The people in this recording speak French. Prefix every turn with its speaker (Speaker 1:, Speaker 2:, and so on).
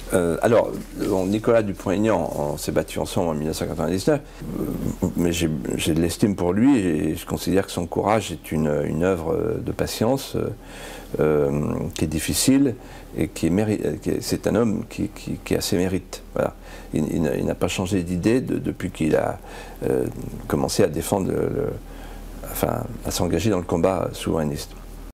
Speaker 1: Alors, Nicolas Dupont-Aignan, on s'est battu ensemble en 1999, mais j'ai de l'estime pour lui et je considère que son courage est une œuvre de patience qui est difficile et c'est un homme qui a ses mérites. Voilà. Il n'a pas changé d'idée depuis qu'il a commencé à défendre, enfin, à s'engager dans le combat souverainiste.